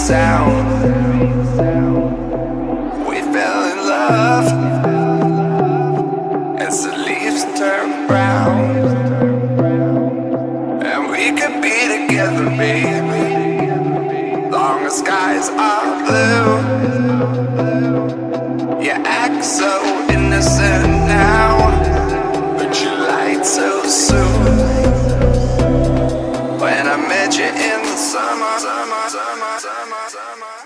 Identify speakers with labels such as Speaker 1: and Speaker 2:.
Speaker 1: sound. We fell in love as the leaves turn brown, and we could be together, baby, long as skies are blue. You act so innocent now, but you lied so soon. When I met you in the summer.